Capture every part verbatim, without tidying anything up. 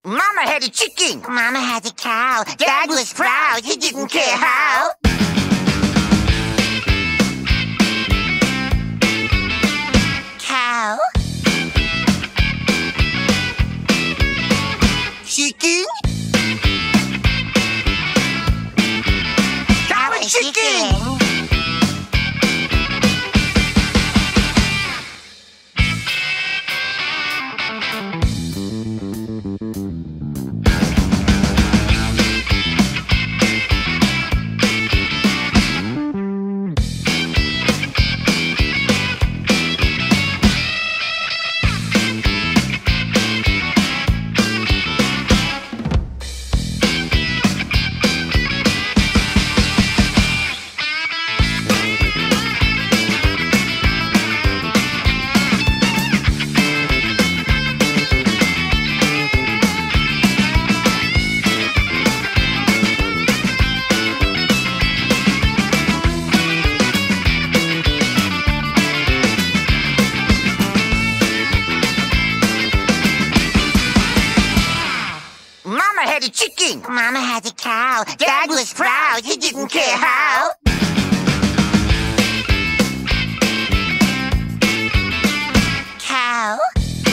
Mama had a chicken. Mama had a cow. Dad was proud. He didn't care how. Cow. Chicken. Cow and chicken. Had a chicken. Mama had a cow. Dad was proud. He didn't care how. Cow.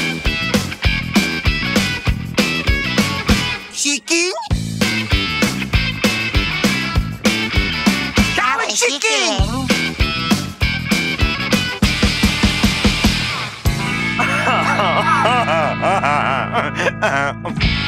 Chicken. Cow and chicken. chicken.